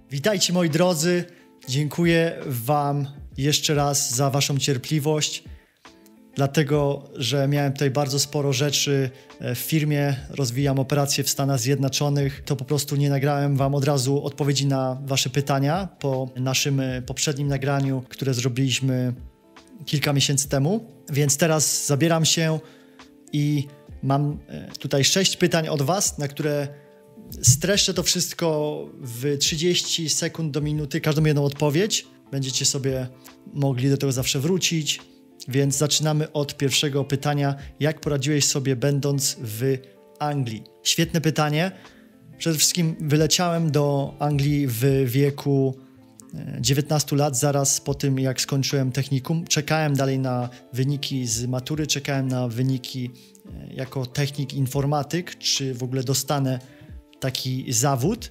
Witajcie moi drodzy, dziękuję Wam jeszcze raz za Waszą cierpliwość, dlatego że miałem tutaj bardzo sporo rzeczy w firmie, rozwijam operacje w Stanach Zjednoczonych, to po prostu nie nagrałem Wam od razu odpowiedzi na Wasze pytania po naszym poprzednim nagraniu, które zrobiliśmy kilka miesięcy temu, więc teraz zabieram się i mam tutaj 6 pytań od Was, na które streszczę to wszystko w 30 sekund do minuty, każdą jedną odpowiedź. Będziecie sobie mogli do tego zawsze wrócić, więc zaczynamy od pierwszego pytania. Jak poradziłeś sobie będąc w Anglii? Świetne pytanie. Przede wszystkim wyleciałem do Anglii w wieku 19 lat, zaraz po tym jak skończyłem technikum. Czekałem dalej na wyniki z matury, czekałem na wyniki jako technik informatyk, czy w ogóle dostanę taki zawód.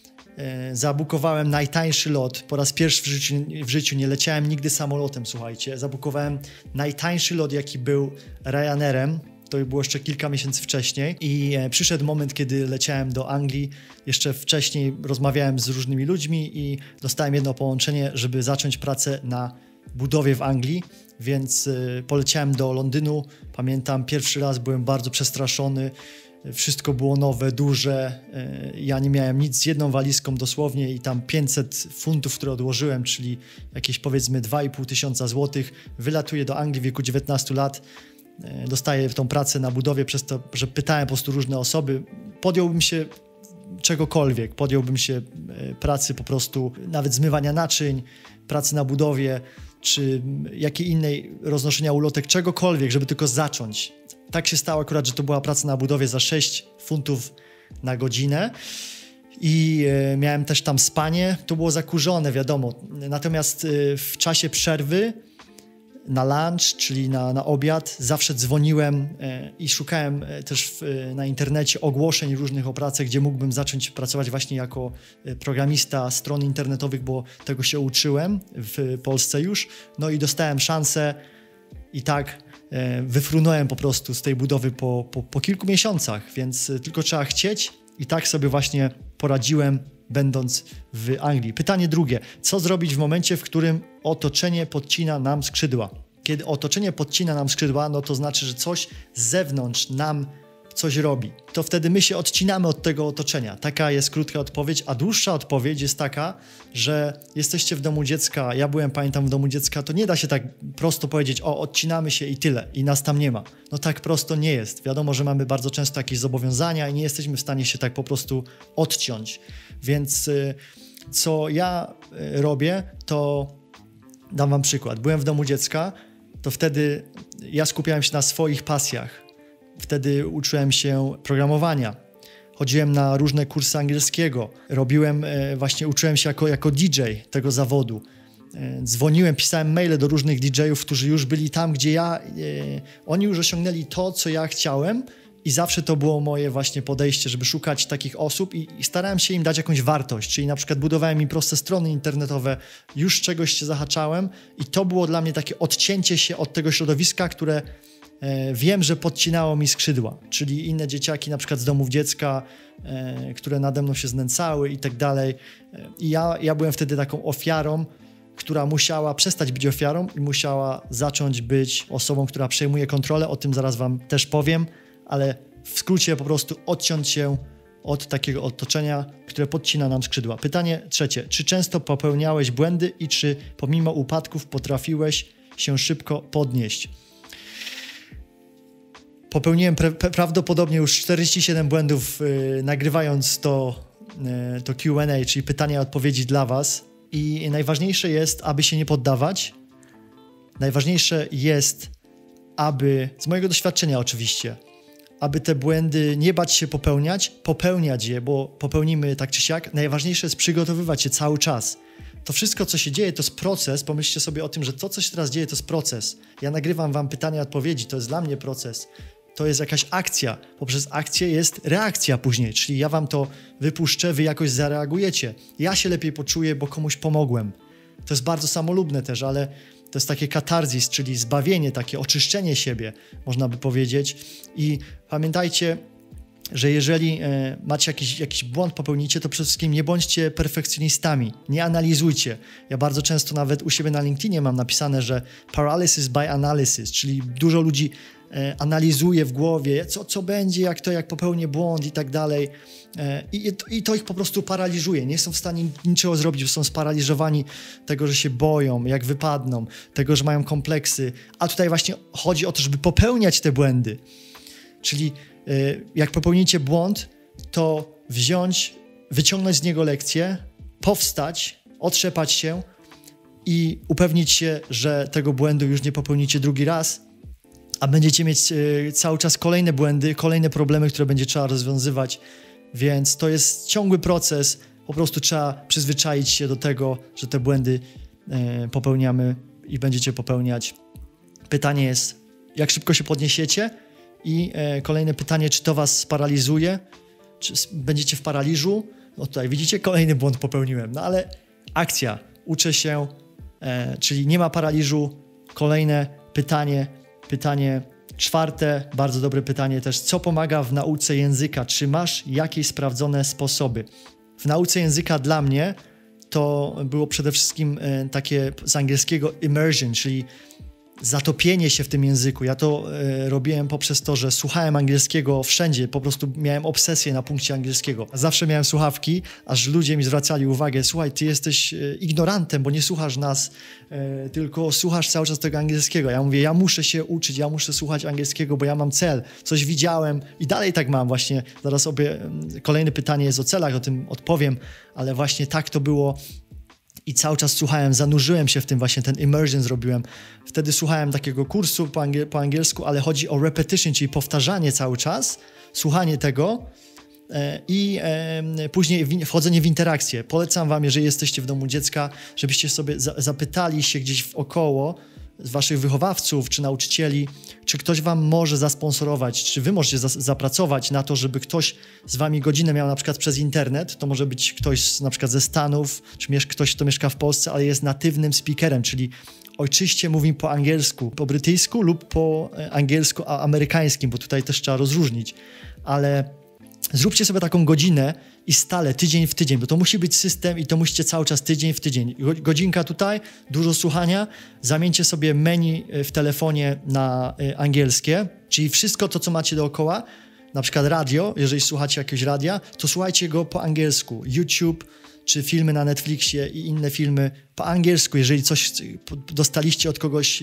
Zabukowałem najtańszy lot. Po raz pierwszy w życiu nie leciałem nigdy samolotem, słuchajcie. Zabukowałem najtańszy lot, jaki był Ryanairem. To było jeszcze kilka miesięcy wcześniej i przyszedł moment, kiedy leciałem do Anglii. Jeszcze wcześniej rozmawiałem z różnymi ludźmi i dostałem jedno połączenie, żeby zacząć pracę na budowie w Anglii, więc poleciałem do Londynu. Pamiętam, pierwszy raz byłem bardzo przestraszony. Wszystko było nowe, duże. Ja nie miałem nic z jedną walizką dosłownie i tam 500 funtów, które odłożyłem, czyli jakieś powiedzmy 2,5 tysiąca złotych. Wylatuję do Anglii w wieku 19 lat. Dostaję tą pracę na budowie przez to, że pytałem po prostu różne osoby. Podjąłbym się czegokolwiek. Podjąłbym się pracy po prostu, nawet zmywania naczyń, pracy na budowie, czy jakiej innej roznoszenia ulotek, czegokolwiek, żeby tylko zacząć. Tak się stało akurat, że to była praca na budowie za 6 funtów na godzinę i miałem też tam spanie. To było zakurzone, wiadomo. Natomiast w czasie przerwy na lunch, czyli na obiad, zawsze dzwoniłem i szukałem też na internecie ogłoszeń różnych o pracę, gdzie mógłbym zacząć pracować właśnie jako programista stron internetowych, bo tego się uczyłem w Polsce już. No i dostałem szansę i tak wyfrunąłem po prostu z tej budowy po kilku miesiącach, więc tylko trzeba chcieć i tak sobie właśnie poradziłem, będąc w Anglii. Pytanie drugie. Co zrobić w momencie, w którym otoczenie podcina nam skrzydła? Kiedy otoczenie podcina nam skrzydła, no to znaczy, że coś z zewnątrz nam coś robi. To wtedy my się odcinamy od tego otoczenia. Taka jest krótka odpowiedź, a dłuższa odpowiedź jest taka, że jesteście w domu dziecka, ja pamiętam w domu dziecka, to nie da się tak prosto powiedzieć, odcinamy się i tyle, i nas tam nie ma. No tak prosto nie jest. Wiadomo, że mamy bardzo często jakieś zobowiązania i nie jesteśmy w stanie się tak po prostu odciąć. Więc co ja robię, to dam wam przykład. Byłem w domu dziecka, to wtedy ja skupiałem się na swoich pasjach. Wtedy uczyłem się programowania, chodziłem na różne kursy angielskiego, uczyłem się jako DJ tego zawodu. Dzwoniłem, pisałem maile do różnych DJ-ów, którzy już byli tam, gdzie oni już osiągnęli to, co ja chciałem i zawsze to było moje właśnie podejście, żeby szukać takich osób i starałem się im dać jakąś wartość, czyli na przykład budowałem im proste strony internetowe, już czegoś się zahaczałem i to było dla mnie takie odcięcie się od tego środowiska, które wiem, że podcinało mi skrzydła, czyli inne dzieciaki na przykład z domów dziecka, które nade mną się znęcały i tak dalej. I ja byłem wtedy taką ofiarą, która musiała przestać być ofiarą i musiała zacząć być osobą, która przejmuje kontrolę. O tym zaraz wam też powiem, ale w skrócie po prostu odciąć się od takiego otoczenia, które podcina nam skrzydła. Pytanie trzecie. Czy często popełniałeś błędy i czy pomimo upadków potrafiłeś się szybko podnieść? Popełniłem prawdopodobnie już 47 błędów nagrywając to Q&A, czyli pytania i odpowiedzi dla was. I najważniejsze jest, aby się nie poddawać. Najważniejsze jest, z mojego doświadczenia oczywiście, aby te błędy nie bać się popełniać je, bo popełnimy tak czy siak. Najważniejsze jest przygotowywać się cały czas. To wszystko, co się dzieje, to jest proces. Pomyślcie sobie o tym, że to, co się teraz dzieje, to jest proces. Ja nagrywam wam pytania i odpowiedzi, to jest dla mnie proces. To jest jakaś akcja. Poprzez akcję jest reakcja później, czyli ja wam to wypuszczę, wy jakoś zareagujecie. Ja się lepiej poczuję, bo komuś pomogłem. To jest bardzo samolubne też, ale to jest takie katarzis, czyli zbawienie, takie oczyszczenie siebie, można by powiedzieć. I pamiętajcie, że jeżeli macie jakiś błąd popełnicie, to przede wszystkim nie bądźcie perfekcjonistami, nie analizujcie. Ja bardzo często nawet u siebie na LinkedInie mam napisane, że paralysis by analysis, czyli dużo ludzi analizuje w głowie, co będzie, jak popełnię błąd i tak dalej. I to ich po prostu paraliżuje. Nie są w stanie niczego zrobić, bo są sparaliżowani tego, że się boją, jak wypadną, tego, że mają kompleksy. A tutaj właśnie chodzi o to, żeby popełniać te błędy. Czyli jak popełnicie błąd, to wyciągnąć z niego lekcję, powstać, otrzepać się i upewnić się, że tego błędu już nie popełnicie drugi raz, a będziecie mieć cały czas kolejne błędy, kolejne problemy, które będzie trzeba rozwiązywać, więc to jest ciągły proces, po prostu trzeba przyzwyczaić się do tego, że te błędy popełniamy i będziecie popełniać. Pytanie jest, jak szybko się podniesiecie i kolejne pytanie, czy to was sparaliżuje, czy będziecie w paraliżu. No tutaj widzicie, kolejny błąd popełniłem, no ale akcja, uczę się, czyli nie ma paraliżu. Kolejne pytanie czwarte, bardzo dobre pytanie też, co pomaga w nauce języka? Czy masz jakieś sprawdzone sposoby? W nauce języka dla mnie to było przede wszystkim takie z angielskiego immersion, czyli zatopienie się w tym języku. Ja to robiłem poprzez to, że słuchałem angielskiego wszędzie, po prostu miałem obsesję na punkcie angielskiego. Zawsze miałem słuchawki, aż ludzie mi zwracali uwagę, słuchaj, ty jesteś ignorantem, bo nie słuchasz nas, tylko słuchasz cały czas tego angielskiego. Ja mówię, ja muszę się uczyć, ja muszę słuchać angielskiego, bo ja mam cel, coś widziałem i dalej tak mam właśnie. Zaraz kolejne pytanie jest o celach, o tym odpowiem, ale właśnie tak to było. I cały czas słuchałem, zanurzyłem się w tym właśnie, ten immersion zrobiłem. Wtedy słuchałem takiego kursu po angielsku, ale chodzi o repetition, czyli powtarzanie cały czas, słuchanie tego i później wchodzenie w interakcję. Polecam wam, jeżeli jesteście w domu dziecka, żebyście sobie zapytali się gdzieś wokoło z waszych wychowawców czy nauczycieli, czy ktoś wam może zasponsorować, czy wy możecie zapracować na to, żeby ktoś z wami godzinę miał na przykład przez internet. To może być ktoś na przykład ze Stanów, czy ktoś, kto mieszka w Polsce, ale jest natywnym speakerem, czyli ojczyście mówi po angielsku, po brytyjsku lub po angielsku amerykańskim, bo tutaj też trzeba rozróżnić, ale zróbcie sobie taką godzinę i stale, tydzień w tydzień, bo to musi być system i to musicie cały czas tydzień w tydzień. Godzinka tutaj, dużo słuchania, zamieńcie sobie menu w telefonie na angielskie, czyli wszystko to, co macie dookoła, na przykład radio, jeżeli słuchacie jakiegoś radia, to słuchajcie go po angielsku. YouTube czy filmy na Netflixie i inne filmy po angielsku, jeżeli coś dostaliście od kogoś,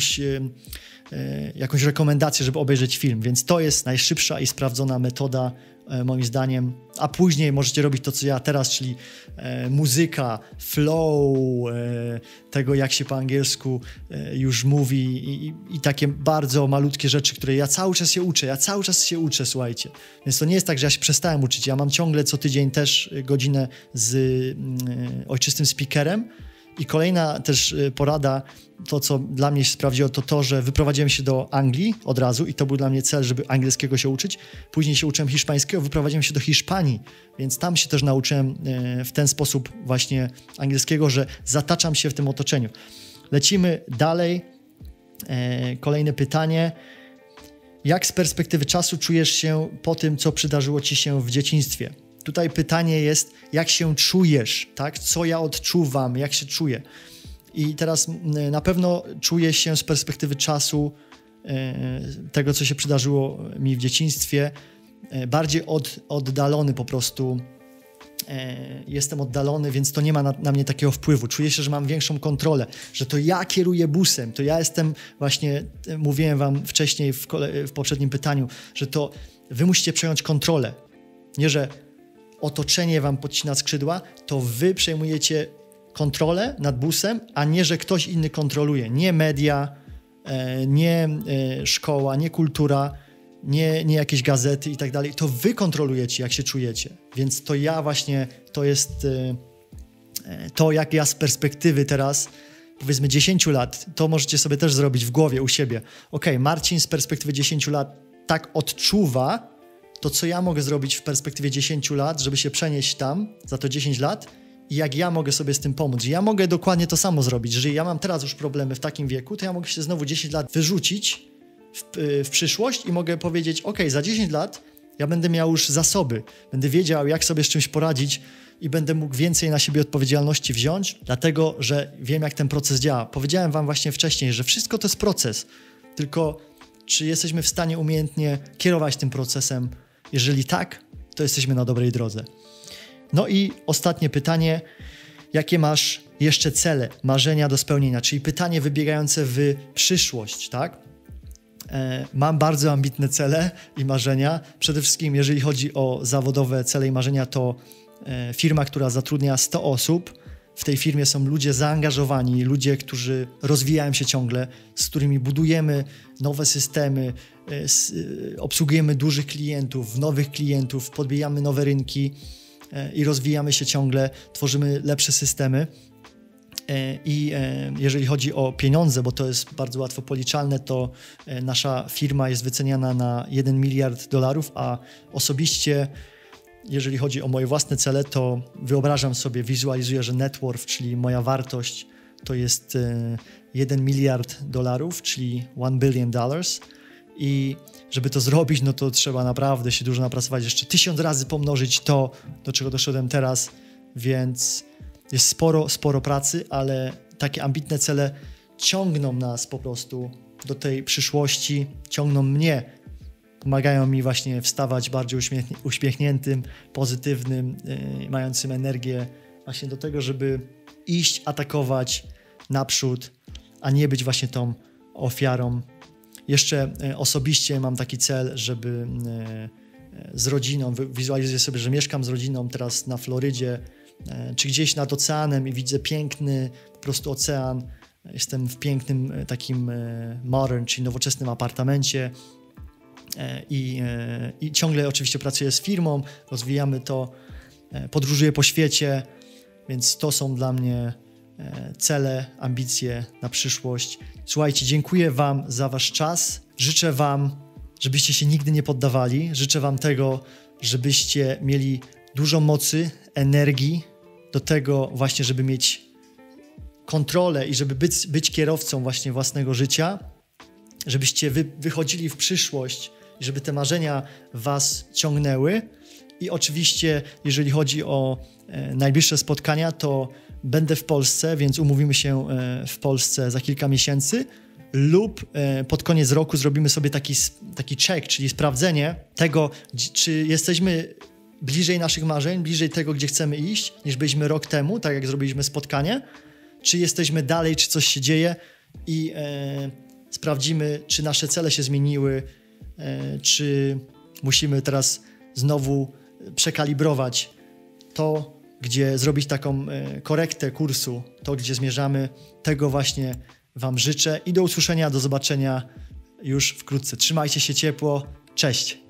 jakąś rekomendację, żeby obejrzeć film, więc to jest najszybsza i sprawdzona metoda moim zdaniem, a później możecie robić to, co ja teraz, czyli muzyka, flow, tego jak się po angielsku już mówi i takie bardzo malutkie rzeczy, które ja cały czas się uczę, słuchajcie. Więc to nie jest tak, że ja się przestałem uczyć, ja mam ciągle co tydzień też godzinę z ojczystym speakerem. I kolejna też porada, to co dla mnie się sprawdziło, to, że wyprowadziłem się do Anglii od razu i to był dla mnie cel, żeby angielskiego się uczyć. Później się uczyłem hiszpańskiego, wyprowadziłem się do Hiszpanii, więc tam się też nauczyłem w ten sposób właśnie angielskiego, że zataczam się w tym otoczeniu. Lecimy dalej. Kolejne pytanie. Jak z perspektywy czasu czujesz się po tym, co przydarzyło ci się w dzieciństwie? Tutaj pytanie jest, jak się czujesz, tak? Co ja odczuwam, jak się czuję. I teraz na pewno czuję się z perspektywy czasu tego, co się przydarzyło mi w dzieciństwie, bardziej oddalony po prostu. Jestem oddalony, więc to nie ma na mnie takiego wpływu. Czuję się, że mam większą kontrolę, że to ja kieruję busem, to ja jestem właśnie, mówiłem wam wcześniej w poprzednim pytaniu, że to wy musicie przejąć kontrolę. Nie, że otoczenie wam podcina skrzydła, to wy przejmujecie kontrolę nad busem, a nie, że ktoś inny kontroluje. Nie media, nie szkoła, nie kultura, nie jakieś gazety i tak dalej. To wy kontrolujecie, jak się czujecie. Więc to ja właśnie, to jest to, jak ja z perspektywy teraz, powiedzmy 10 lat, to możecie sobie też zrobić w głowie u siebie. Okej, Marcin z perspektywy 10 lat tak odczuwa, to co ja mogę zrobić w perspektywie 10 lat, żeby się przenieść tam za to 10 lat i jak ja mogę sobie z tym pomóc. Ja mogę dokładnie to samo zrobić. Jeżeli ja mam teraz już problemy w takim wieku, to ja mogę się znowu 10 lat wyrzucić w przyszłość i mogę powiedzieć, za 10 lat Ja będę miał już zasoby, będę wiedział, jak sobie z czymś poradzić i będę mógł więcej na siebie odpowiedzialności wziąć, dlatego, że wiem, jak ten proces działa. Powiedziałem wam właśnie wcześniej, że wszystko to jest proces, tylko czy jesteśmy w stanie umiejętnie kierować tym procesem? Jeżeli tak, to jesteśmy na dobrej drodze. No i ostatnie pytanie, jakie masz jeszcze cele, marzenia do spełnienia, czyli pytanie wybiegające w przyszłość, tak? Mam bardzo ambitne cele i marzenia. Przede wszystkim, jeżeli chodzi o zawodowe cele i marzenia, to firma, która zatrudnia 100 osób. W tej firmie są ludzie zaangażowani, ludzie, którzy rozwijają się ciągle, z którymi budujemy nowe systemy, obsługujemy dużych klientów, nowych klientów, podbijamy nowe rynki i rozwijamy się ciągle, tworzymy lepsze systemy. I jeżeli chodzi o pieniądze, bo to jest bardzo łatwo policzalne, to nasza firma jest wyceniana na $1 miliard, a osobiście, jeżeli chodzi o moje własne cele, to wyobrażam sobie, wizualizuję, że net worth, czyli moja wartość, to jest $1 miliard, czyli $1 billion. I żeby to zrobić, no to trzeba naprawdę się dużo napracować, jeszcze 1000 razy pomnożyć to, do czego doszedłem teraz, więc jest sporo pracy, ale takie ambitne cele ciągną nas po prostu do tej przyszłości, ciągną mnie, pomagają mi właśnie wstawać bardziej uśmiechniętym, pozytywnym, mającym energię właśnie do tego, żeby iść, atakować naprzód, a nie być właśnie tą ofiarą. Jeszcze osobiście mam taki cel, żeby z rodziną, wizualizuję sobie, że mieszkam z rodziną teraz na Florydzie, czy gdzieś nad oceanem i widzę piękny po prostu ocean. Jestem w pięknym takim modern, czyli nowoczesnym apartamencie i ciągle oczywiście pracuję z firmą, rozwijamy to, podróżuję po świecie, więc to są dla mnie cele, ambicje na przyszłość. Słuchajcie, dziękuję wam za wasz czas. Życzę wam, żebyście się nigdy nie poddawali. Życzę wam tego, żebyście mieli dużo mocy, energii do tego właśnie, żeby mieć kontrolę i żeby być kierowcą właśnie własnego życia, żebyście wychodzili w przyszłość i żeby te marzenia was ciągnęły. I oczywiście, jeżeli chodzi o najbliższe spotkania, to będę w Polsce, więc umówimy się w Polsce za kilka miesięcy lub pod koniec roku zrobimy sobie taki check, czyli sprawdzenie tego, czy jesteśmy bliżej naszych marzeń, bliżej tego, gdzie chcemy iść, niż byliśmy rok temu, tak jak zrobiliśmy spotkanie, czy jesteśmy dalej, czy coś się dzieje i sprawdzimy, czy nasze cele się zmieniły, czy musimy teraz znowu przekalibrować to, gdzie zrobić taką korektę kursu, to, gdzie zmierzamy. Tego właśnie wam życzę i do usłyszenia, do zobaczenia już wkrótce. Trzymajcie się ciepło, cześć!